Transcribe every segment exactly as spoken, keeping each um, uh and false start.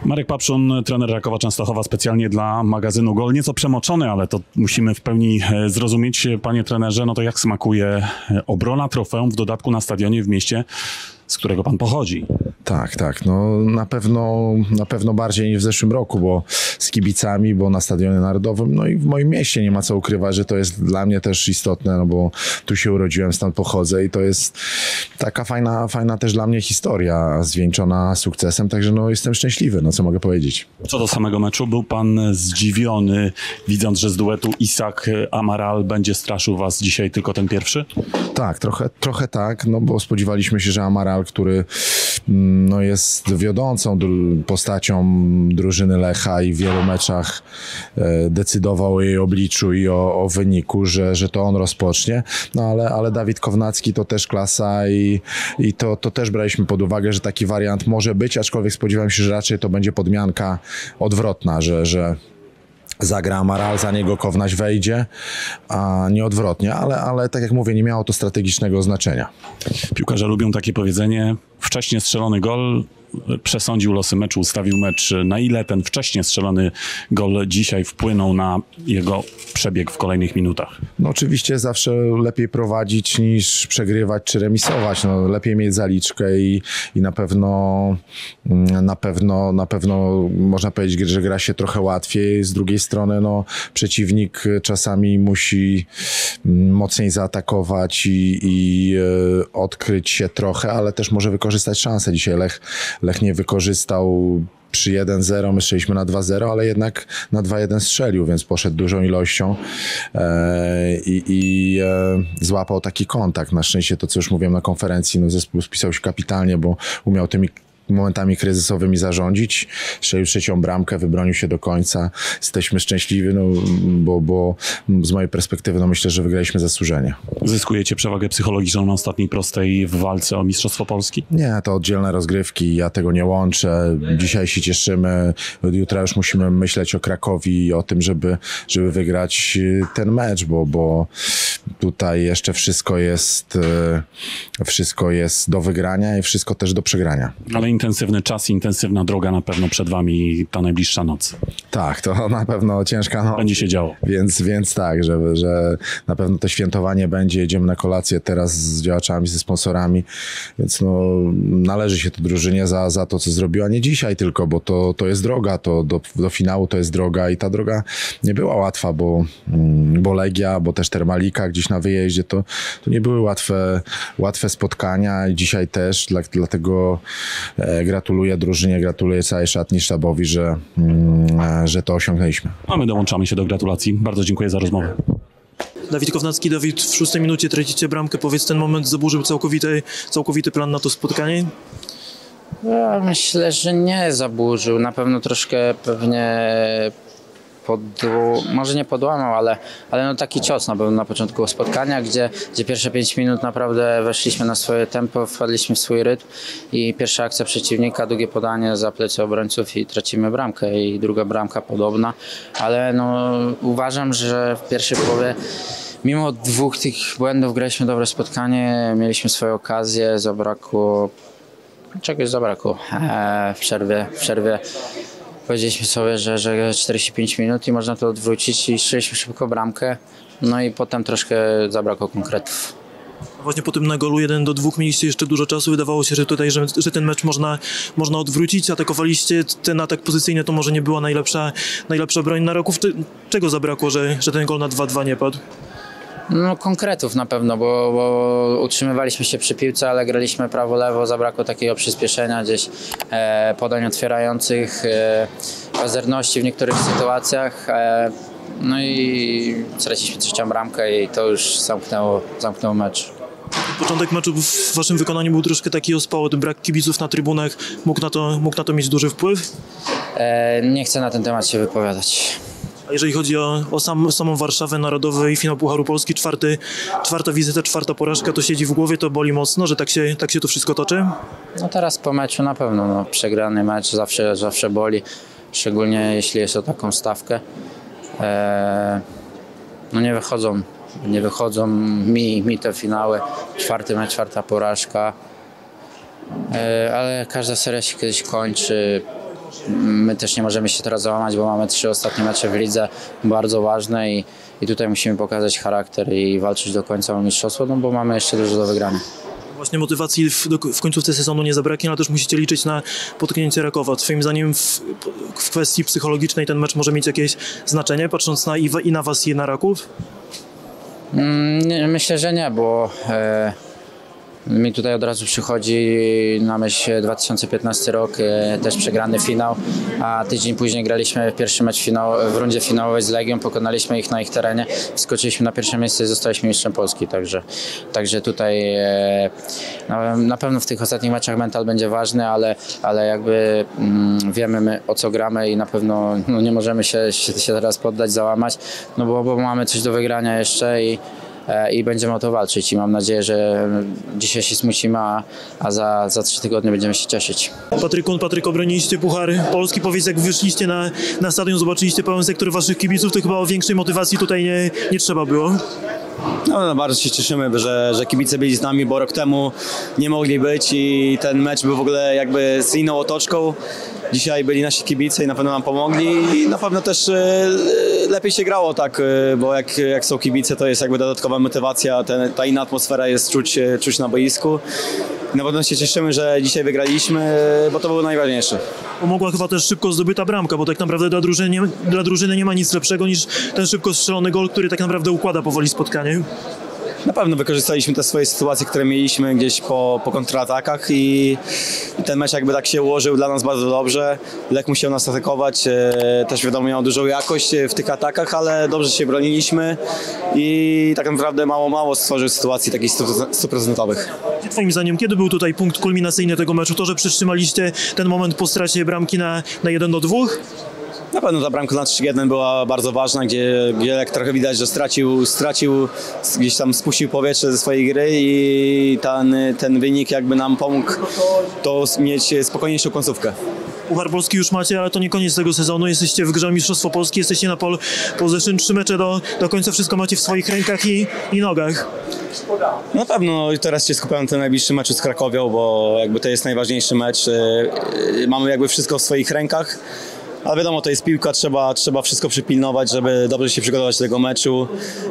Marek Papszun, trener Rakowa Częstochowa, specjalnie dla magazynu Gol. Nieco przemoczony, ale to musimy w pełni zrozumieć. Panie trenerze, no to jak smakuje obrona trofeum, w dodatku na stadionie w mieście, z którego pan pochodzi? Tak, tak. No na pewno, na pewno bardziej niż w zeszłym roku, bo z kibicami, bo na Stadionie Narodowym, no i w moim mieście nie ma co ukrywać, że to jest dla mnie też istotne, no bo tu się urodziłem, stąd pochodzę i to jest taka fajna, fajna też dla mnie historia zwieńczona sukcesem, także no jestem szczęśliwy, no co mogę powiedzieć. Co do samego meczu, był pan zdziwiony, widząc, że z duetu Isak-Amaral będzie straszył was dzisiaj tylko ten pierwszy? Tak, trochę, trochę tak, no bo spodziewaliśmy się, że Amaral, który no, jest wiodącą postacią drużyny Lecha i w wielu meczach e, decydował o jej obliczu i o, o wyniku, że, że to on rozpocznie, no ale, ale Dawid Kownacki to też klasa i, i to, to też braliśmy pod uwagę, że taki wariant może być, aczkolwiek spodziewałem się, że raczej to będzie podmianka odwrotna, że, że zagra Amaral, za niego Kownaś wejdzie, a nie odwrotnie, ale, ale tak jak mówię, nie miało to strategicznego znaczenia. Piłkarze lubią takie powiedzenie, wcześnie strzelony gol przesądził losy meczu, ustawił mecz. Na ile ten wcześnie strzelony gol dzisiaj wpłynął na jego przebieg w kolejnych minutach? No oczywiście zawsze lepiej prowadzić niż przegrywać czy remisować. No, lepiej mieć zaliczkę i, i na pewno na pewno na pewno można powiedzieć, że gra się trochę łatwiej. Z drugiej strony no, przeciwnik czasami musi mocniej zaatakować i, i e, odkryć się trochę, ale też może wykorzystać szansę. Dzisiaj Lech Lech nie wykorzystał przy jeden zero, my strzeliśmy na dwa zero, ale jednak na dwa jeden strzelił, więc poszedł dużą ilością e, i, i e, złapał taki kontakt. Na szczęście to, co już mówiłem na konferencji, no zespół spisał się kapitalnie, bo umiał tymi momentami kryzysowymi zarządzić. Strzelił trzecią bramkę, wybronił się do końca. Jesteśmy szczęśliwi, no, bo, bo z mojej perspektywy no, myślę, że wygraliśmy zasłużenie. Zyskujecie przewagę psychologiczną na ostatniej prostej w walce o Mistrzostwo Polski? Nie, to oddzielne rozgrywki, ja tego nie łączę. Dzisiaj się cieszymy, jutra już musimy myśleć o Krakowi i o tym, żeby, żeby wygrać ten mecz, bo, bo tutaj jeszcze wszystko jest wszystko jest do wygrania i wszystko też do przegrania. Ale intensywny czas, intensywna droga na pewno przed wami ta najbliższa noc. Tak, to na pewno ciężka noc. Będzie się działo. Więc, więc tak, że, że na pewno to świętowanie będzie, jedziemy na kolację teraz z działaczami, ze sponsorami, więc no, należy się to drużynie za, za to, co zrobiła, nie dzisiaj tylko, bo to, to jest droga, to do, do finału to jest droga i ta droga nie była łatwa, bo, bo Legia, bo też Termalika gdzieś na wyjeździe, to, to nie były łatwe, łatwe spotkania i dzisiaj też, dla, dlatego e, gratuluję drużynie, gratuluję całej szatni, sztabowi, że, mm, że to osiągnęliśmy. A my dołączamy się do gratulacji. Bardzo dziękuję za rozmowę. Dawid Kownacki, Dawid, w szóstej minucie tracicie bramkę. Powiedz, ten moment zaburzył całkowity, całkowity plan na to spotkanie? Ja myślę, że nie zaburzył. Na pewno troszkę pewnie podł... może nie podłamał, ale, ale no taki cios na pewno na początku spotkania, gdzie, gdzie pierwsze pięć minut naprawdę weszliśmy na swoje tempo, wpadliśmy w swój rytm i pierwsza akcja przeciwnika, długie podanie za plecy obrońców i tracimy bramkę i druga bramka podobna, ale no uważam, że w pierwszej połowie mimo dwóch tych błędów graliśmy dobre spotkanie, mieliśmy swoje okazje, zabrakło czegoś zabrakło eee, w przerwie, w przerwie powiedzieliśmy sobie, że, że czterdzieści pięć minut i można to odwrócić i strzeliśmy szybko bramkę, no i potem troszkę zabrakło konkretów. Właśnie po tym na golu jeden do dwóch mieliście jeszcze dużo czasu, wydawało się, że tutaj, że, że ten mecz można, można odwrócić, atakowaliście, ten atak pozycyjny to może nie była najlepsza, najlepsza broń na roku. Czego zabrakło, że, że ten gol na dwa dwa nie padł? No konkretów na pewno, bo, bo utrzymywaliśmy się przy piłce, ale graliśmy prawo-lewo, zabrakło takiego przyspieszenia gdzieś, e, podań otwierających, e, pazerności w niektórych sytuacjach, e, no i straciliśmy trzecią bramkę i to już zamknęło, zamknęło mecz. Początek meczu w waszym wykonaniu był troszkę taki ospały, brak kibiców na trybunach, mógł na to, mógł na to mieć duży wpływ? E, nie chcę na ten temat się wypowiadać. A jeżeli chodzi o, o sam, samą Warszawę, Narodowy i finał Pucharu Polski, czwarty, czwarta wizyta, czwarta porażka, to siedzi w głowie, to boli mocno, że tak się, tak się to wszystko toczy? No teraz po meczu na pewno, no, przegrany mecz zawsze, zawsze boli, szczególnie jeśli jest o taką stawkę. Eee, no nie wychodzą, nie wychodzą mi, mi te finały, czwarty mecz, czwarta porażka, eee, ale każda seria się kiedyś kończy. my też nie możemy się teraz załamać, bo mamy trzy ostatnie mecze w lidze, bardzo ważne i, i tutaj musimy pokazać charakter i walczyć do końca o mistrzostwo, no bo mamy jeszcze dużo do wygrania. Właśnie motywacji w, do, w końcówce sezonu nie zabraknie, ale też musicie liczyć na potknięcie Rakowa. Twoim zdaniem w, w kwestii psychologicznej ten mecz może mieć jakieś znaczenie, patrząc na, i, i na was, i na Raków? Mm, nie, myślę, że nie, bo e, mi tutaj od razu przychodzi na myśl dwa tysiące piętnasty rok, e, też przegrany finał, a tydzień później graliśmy pierwszy mecz finał, w rundzie finałowej z Legią, pokonaliśmy ich na ich terenie, wskoczyliśmy na pierwsze miejsce i zostaliśmy mistrzem Polski, także, także tutaj e, na, na pewno w tych ostatnich meczach mental będzie ważny, ale, ale jakby mm, wiemy my, o co gramy i na pewno no, nie możemy się, się, się teraz poddać, załamać, no bo, bo mamy coś do wygrania jeszcze i i będziemy o to walczyć i mam nadzieję, że dzisiaj się smucimy, a, a za, za trzy tygodnie będziemy się cieszyć. Patryk, Patryk, obroniliście Puchar Polski. Powiedz, jak wyszliście na, na stadion, zobaczyliście pełen sektor waszych kibiców, to chyba o większej motywacji tutaj nie, nie trzeba było. No, no, bardzo się cieszymy, że, że kibice byli z nami, bo rok temu nie mogli być i ten mecz był w ogóle jakby z inną otoczką. Dzisiaj byli nasi kibice i na pewno nam pomogli i na pewno też e, lepiej się grało, tak, e, bo jak, jak są kibice, to jest jakby dodatkowa motywacja, ten, ta inna atmosfera jest czuć, czuć na boisku. Na pewno się cieszymy, że dzisiaj wygraliśmy, bo to było najważniejsze. Pomogła chyba też szybko zdobyta bramka, bo tak naprawdę dla drużyny, nie, dla drużyny nie ma nic lepszego niż ten szybko strzelony gol, który tak naprawdę układa powoli spotkanie. Na pewno wykorzystaliśmy te swoje sytuacje, które mieliśmy gdzieś po, po kontratakach i, i ten mecz jakby tak się ułożył dla nas bardzo dobrze. Lech musiał nas atakować, e, też wiadomo miał dużą jakość w tych atakach, ale dobrze się broniliśmy i tak naprawdę mało, mało stworzył sytuacji takich stuprocentowych. Twoim zdaniem, kiedy był tutaj punkt kulminacyjny tego meczu? To, że przytrzymaliście ten moment po stracie bramki na, na jeden do dwóch? Na pewno ta bramka na trzy jeden była bardzo ważna, gdzie, gdzie jak trochę widać, że stracił, stracił, gdzieś tam spuścił powietrze ze swojej gry i ten, ten wynik jakby nam pomógł to mieć spokojniejszą końcówkę. Puchar Polski już macie, ale to nie koniec tego sezonu. Jesteście w grze o Mistrzostwo Polski, jesteście na pole position, trzy mecze do, do końca, wszystko macie w swoich rękach i, i nogach. Na pewno teraz się skupiam na tym najbliższym meczu z Krakowią, bo jakby to jest najważniejszy mecz. Mamy jakby wszystko w swoich rękach. Ale wiadomo, to jest piłka, trzeba, trzeba wszystko przypilnować, żeby dobrze się przygotować do tego meczu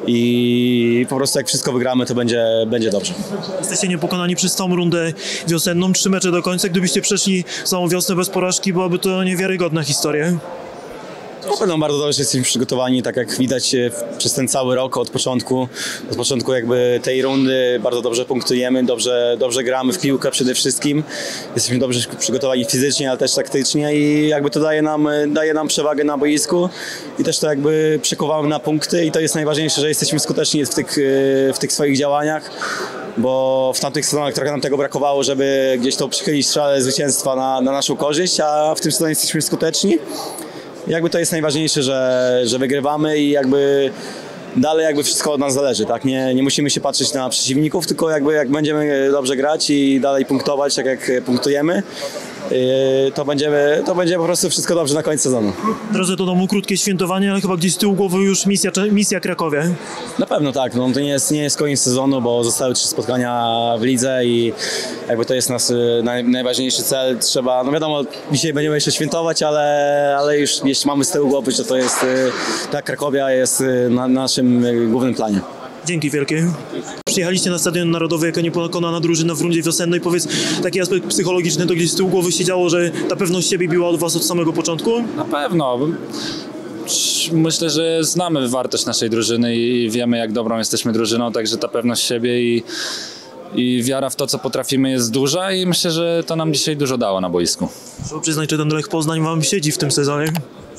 i po prostu jak wszystko wygramy, to będzie, będzie dobrze. Jesteście niepokonani przez całą rundę wiosenną, trzy mecze do końca. Gdybyście przeszli całą wiosnę bez porażki, byłaby to niewiarygodna historia. Na pewno bardzo dobrze jesteśmy przygotowani, tak jak widać przez ten cały rok od początku, od początku jakby tej rundy bardzo dobrze punktujemy, dobrze, dobrze gramy w piłkę przede wszystkim. Jesteśmy dobrze przygotowani fizycznie, ale też taktycznie i jakby to daje nam, daje nam przewagę na boisku i też to jakby przekuwamy na punkty i to jest najważniejsze, że jesteśmy skuteczni w tych, w tych swoich działaniach, bo w tamtych sezonach trochę nam tego brakowało, żeby gdzieś to przychylić szale zwycięstwa na, na naszą korzyść, a w tym sezonie jesteśmy skuteczni. Jakby to jest najważniejsze, że, że wygrywamy i jakby dalej jakby wszystko od nas zależy, tak? Nie, nie musimy się patrzeć na przeciwników, tylko jakby jak będziemy dobrze grać i dalej punktować, tak jak punktujemy, to będziemy, to będzie po prostu wszystko dobrze na koniec sezonu. Drodze do domu, krótkie świętowanie, ale chyba gdzieś z tyłu głowy już misja, misja Krakowie. Na pewno tak, no to nie jest, nie jest koniec sezonu, bo zostały trzy spotkania w lidze i jakby to jest nasz naj, najważniejszy cel. Trzeba, no wiadomo, dzisiaj będziemy jeszcze świętować, ale, ale już jeśli mamy z tyłu głowy, że to jest, ta Krakowia jest na naszym głównym planie. Dzięki wielkie. Przyjechaliście na Stadion Narodowy jako niepokonana drużyna w rundzie wiosennej. Powiedz, taki aspekt psychologiczny, to gdzieś z tyłu głowy się działo, że ta pewność siebie biła od was od samego początku? Na pewno. Myślę, że znamy wartość naszej drużyny i wiemy, jak dobrą jesteśmy drużyną, także ta pewność siebie i, i wiara w to, co potrafimy, jest duża i myślę, że to nam dzisiaj dużo dało na boisku. Trzeba przyznać, że ten Lech Poznań wam siedzi w tym sezonie.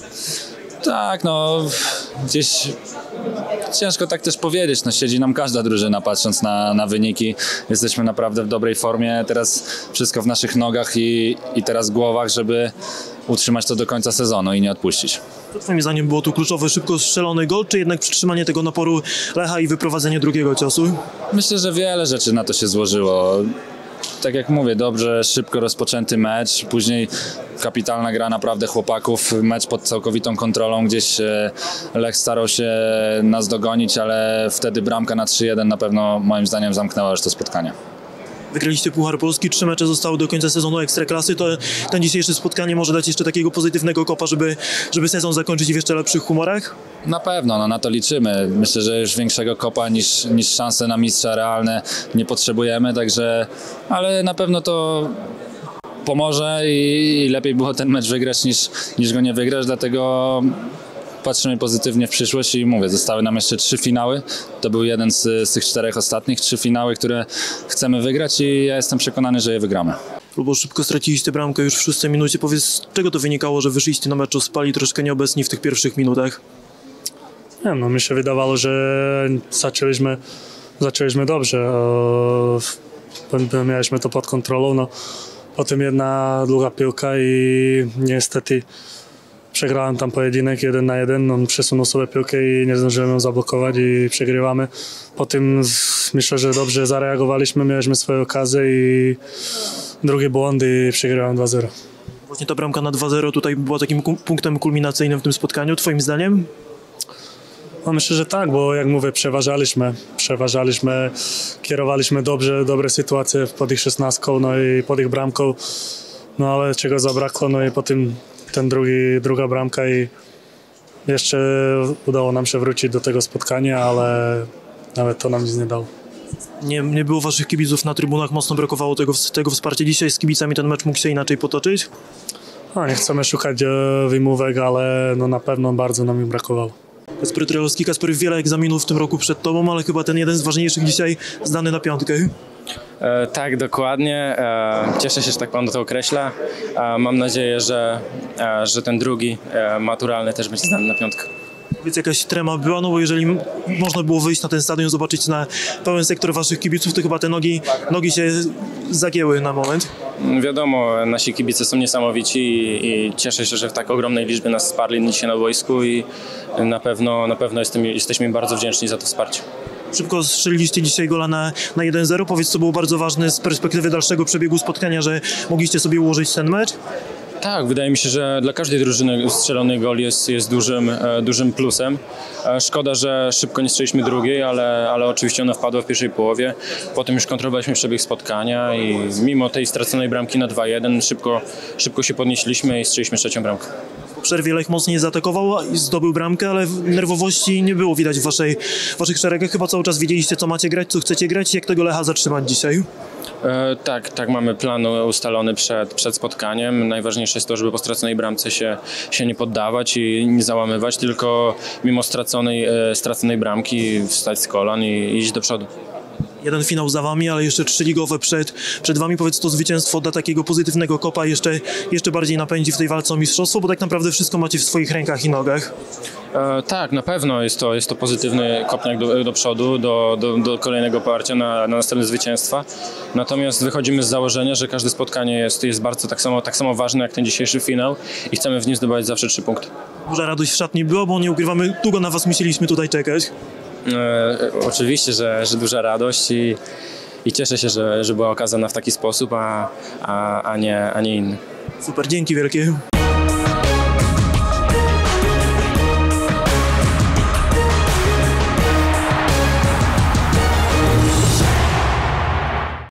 Tak, no gdzieś ciężko tak też powiedzieć, no siedzi nam każda drużyna patrząc na, na wyniki, jesteśmy naprawdę w dobrej formie, teraz wszystko w naszych nogach i, i teraz głowach, żeby utrzymać to do końca sezonu i nie odpuścić. Co twoim zdaniem było tu kluczowe, szybko strzelony gol, czy jednak przytrzymanie tego naporu Lecha i wyprowadzenie drugiego ciosu? Myślę, że wiele rzeczy na to się złożyło. Tak jak mówię, dobrze, szybko rozpoczęty mecz, później kapitalna gra naprawdę chłopaków, mecz pod całkowitą kontrolą, gdzieś Lech starał się nas dogonić, ale wtedy bramka na trzy jeden na pewno moim zdaniem zamknęła już to spotkanie. Wygraliście Puchar Polski, trzy mecze zostały do końca sezonu Ekstraklasy, to ten dzisiejsze spotkanie może dać jeszcze takiego pozytywnego kopa, żeby, żeby sezon zakończyć w jeszcze lepszych humorach? Na pewno, no, na to liczymy. Myślę, że już większego kopa niż, niż szanse na mistrza realne nie potrzebujemy, także, ale na pewno to pomoże i, i lepiej było ten mecz wygrać niż, niż go nie wygrać, dlatego patrzymy pozytywnie w przyszłość i mówię, zostały nam jeszcze trzy finały. To był jeden z, z tych czterech ostatnich, trzy finały, które chcemy wygrać i ja jestem przekonany, że je wygramy. Bo szybko straciliście bramkę już w szóstej minucie. Powiedz, z czego to wynikało, że wyszliście na mecz ospali, troszkę nieobecni w tych pierwszych minutach? Nie, no mi się wydawało, że zaczęliśmy, zaczęliśmy dobrze. E, mieliśmy to pod kontrolą. No. Potem jedna długa piłka i niestety przegrałem tam pojedynek jeden na jeden. On przesunął sobie piłkę i nie zdążyłem ją zablokować i przegrywamy. Potem myślę, że dobrze zareagowaliśmy, mieliśmy swoje okazje i drugi błąd i przegrałem dwa zero. Właśnie ta bramka na dwa zero tutaj była takim kum- punktem kulminacyjnym w tym spotkaniu, twoim zdaniem? No myślę, że tak, bo jak mówię, przeważaliśmy, przeważaliśmy, kierowaliśmy dobrze, dobre sytuacje pod ich szesnastką, no i pod ich bramką, no ale czego zabrakło, no i potem ten drugi, druga bramka i jeszcze udało nam się wrócić do tego spotkania, ale nawet to nam nic nie dało. Nie, nie było waszych kibiców na trybunach, mocno brakowało tego, tego wsparcia. Dzisiaj z kibicami ten mecz mógł się inaczej potoczyć? No, nie chcemy szukać e, wymówek, ale no, na pewno bardzo nam ich brakowało. Kasper Trelowski, Kasper, wiele egzaminów w tym roku przed tobą, ale chyba ten jeden z ważniejszych dzisiaj zdany na piątkę. E, tak, dokładnie. E, cieszę się, że tak pan to określa. E, mam nadzieję, że, e, że ten drugi, e, maturalny, też będzie znany na piątkę. Powiedz, jakaś trema była, no bo jeżeli m- można było wyjść na ten stadion, zobaczyć na pełen sektor waszych kibiców, to chyba te nogi, nogi się zagięły na moment. Wiadomo, nasi kibice są niesamowici i, i cieszę się, że w tak ogromnej liczbie nas wsparli dzisiaj na boisku i na pewno, na pewno jestem, jesteśmy im bardzo wdzięczni za to wsparcie. Szybko strzeliliście dzisiaj gola na, na jeden zero. Powiedz, co było bardzo ważne z perspektywy dalszego przebiegu spotkania, że mogliście sobie ułożyć ten mecz? Tak, wydaje mi się, że dla każdej drużyny strzelony gol jest, jest dużym, e, dużym plusem. E, szkoda, że szybko nie strzeliśmy drugiej, ale, ale oczywiście ona wpadła w pierwszej połowie. Potem już kontrolowaliśmy przebieg spotkania i mimo tej straconej bramki na dwa jeden szybko, szybko się podnieśliśmy i strzeliśmy trzecią bramkę. Po przerwie Lech mocniej zaatakował i zdobył bramkę, ale nerwowości nie było widać w waszej, waszych szeregach. Chyba cały czas wiedzieliście, co macie grać, co chcecie grać i jak tego Lecha zatrzymać dzisiaj. E, tak, tak, mamy plan ustalony przed, przed spotkaniem. Najważniejsze jest to, żeby po straconej bramce się, się nie poddawać i nie załamywać, tylko mimo straconej, e, straconej bramki wstać z kolan i iść do przodu. Jeden finał za wami, ale jeszcze trzy ligowe przed, przed wami. Powiedz, to zwycięstwo da takiego pozytywnego kopa, jeszcze, jeszcze bardziej napędzi w tej walce o mistrzostwo, bo tak naprawdę wszystko macie w swoich rękach i nogach. E, tak, na pewno jest to, jest to pozytywny kopniak do, do przodu, do, do, do kolejnego parcia na, na następne zwycięstwa. Natomiast wychodzimy z założenia, że każde spotkanie jest, jest bardzo tak samo, tak samo ważne jak ten dzisiejszy finał i chcemy w nim zdobywać zawsze trzy punkty. Duża radość w szatni była, bo nie ukrywamy, długo na was musieliśmy tutaj czekać. E, oczywiście, że, że duża radość i, i cieszę się, że, że była okazana w taki sposób, a, a, a, nie, a nie inny. Super, dzięki wielkie.